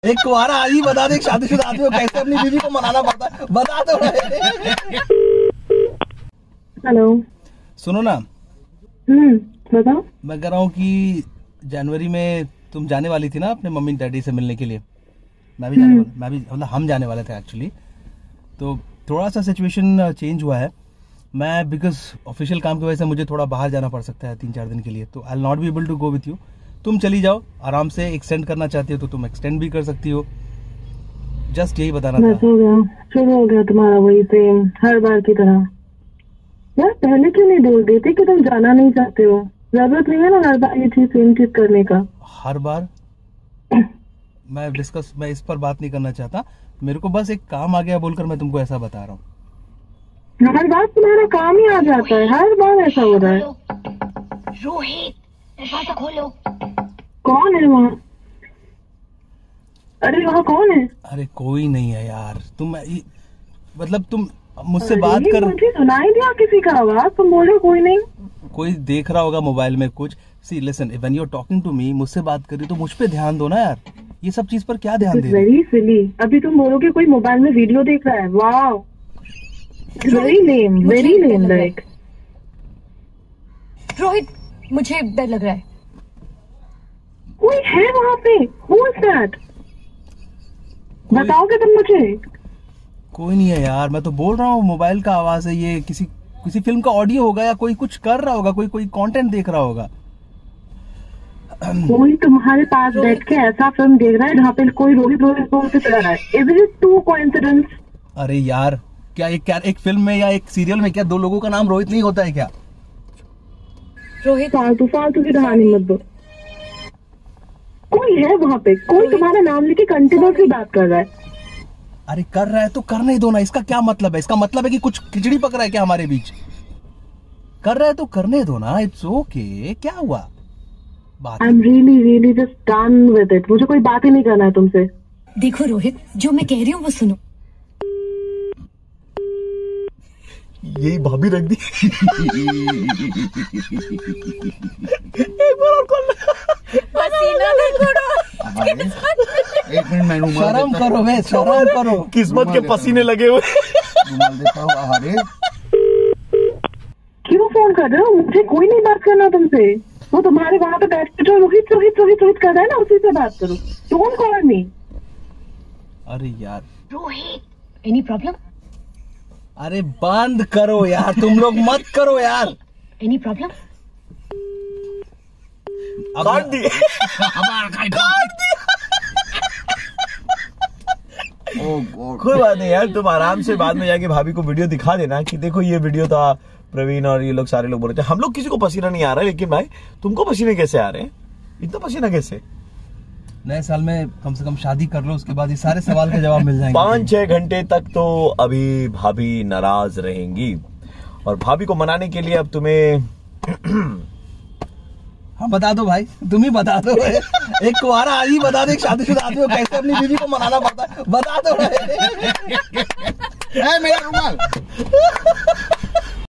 एक कुंवारा आदमी बता दे, एक शादीशुदा आदमी को कैसे अपनी बीवी को मनाना पड़ता है, बता दो। हेलो, सुनो ना, बताओ। मैं कह रहा हूँ कि जनवरी में तुम जाने वाली थी ना अपने मम्मी डैडी से मिलने के लिए। मैं भी मतलब हम जाने वाले थे एक्चुअली। तो थोड़ा सा सिचुएशन चेंज हुआ है। मैं बिकॉज ऑफिशियल काम की वजह से मुझे थोड़ा बाहर जाना पड़ सकता है 3-4 दिन के लिए, तो I will not be able to go with you. तुम चली जाओ आराम से, एक्सटेंड करना चाहती हो तो तुम एक्सटेंड भी कर सकती हो। जस्ट यही बताना था। शुरू हो गया तुम्हारा वही सेम हर बार की तरह। यार पहले क्यों नहीं बोल देते कि तुम जाना नहीं चाहते हो? जरूरत नहीं है ना हर बार ये चीज सेम चीज करने का। हर बार मैं इस पर बात नहीं करना चाहता। मेरे को बस एक काम आ गया बोलकर मैं तुमको ऐसा बता रहा हूँ। हर बार तुम्हारा काम ही आ जाता है, हर बार ऐसा हो रहा है। रोहित, दरवाजा खोलो। कौन है वहाँ? अरे वहाँ कौन है? अरे कोई नहीं है यार। तुम मुझसे बात कर। मुझे सुनाई दिया किसी का आवाज, तुम बोले कोई नहीं। कोई देख रहा होगा मोबाइल में कुछ। See listen, when you are talking to me, मुझसे बात कर रही तो मुझ पे ध्यान दो ना यार। ये सब चीज पर क्या ध्यान दे रही? Very silly. अभी तुम बोलोगे कोई मोबाइल में वीडियो देख रहा है। Wow, very lame like. Rohit, मुझे डर लग रहा है। कोई है वहाँ पे? Who is that? बताओगे तुम मुझे? कोई नहीं है यार, मैं तो बोल रहा हूँ मोबाइल का आवाज है ये। किसी फिल्म का ऑडियो होगा या कोई कुछ कर रहा होगा, कोई कंटेंट देख रहा होगा। कोई तुम्हारे पास बैठ के ऐसा फिल्म देख रहा है जहाँ पे कोई रोहित से चला रहा है। Is it too coincidence? अरे यार, क्या एक फिल्म में या एक सीरियल में क्या 2 लोगों का नाम रोहित नहीं होता है क्या? रोहित, फालतू की कहानी मत दो। कोई है वहाँ पे, कोई तुम्हारा नाम लेके कंटिन्यूसली बात कर रहा है। अरे कर रहा है तो करने दो ना, इसका क्या मतलब है? इसका मतलब है कि कुछ खिचड़ी पक रहा है क्या हमारे बीच? कर रहा है तो करने दो ना, इट्स ओके। क्या हुआ? I am really just done with it. मुझे कोई बात ही नहीं करना है तुमसे। देखो रोहित, जो मैं कह रही हूँ वो सुनो। यही भाभी रख दी। एक बार और खोल। पसीना देखो। एक मिनट, मैं शर्म करो बे, शर्म करो। किस्मत के पसीने लगे हुए। अरे क्यों फोन कर रहे हो? मुझे कोई नहीं बात करना तुमसे। वो तुम्हारे वहाँ पे बैठ के जो रोहित कर रहा है ना, उसी से बात करो। Don't call me. अरे यार रोहित, एनी प्रॉब्लम? अरे बंद करो यार, तुम लोग मत करो यार। Any problem? काट दिए। कोई बात नहीं यार, तुम आराम से बाद में जाके भाभी को वीडियो दिखा देना कि देखो ये वीडियो था। प्रवीण और ये लोग सारे लोग बोल रहे थे हम लोग किसी को पसीना नहीं आ रहा है, लेकिन भाई तुमको पसीने कैसे आ रहे हैं? इतना पसीना कैसे? नए साल में कम से कम शादी कर लो, उसके बाद ये सारे सवाल के जवाब मिल जाएंगे। 5-6 घंटे तक तो अभी भाभी नाराज रहेंगी, और भाभी को मनाने के लिए अब तुम्हें हाँ बता दो भाई, तुम ही बता दो। एक कुंवारा आदमी बता दे, एक शादीशुदा आदमी को कैसे अपनी बीवी को मनाना पड़ता है, बता दो। मेरा रुमाल।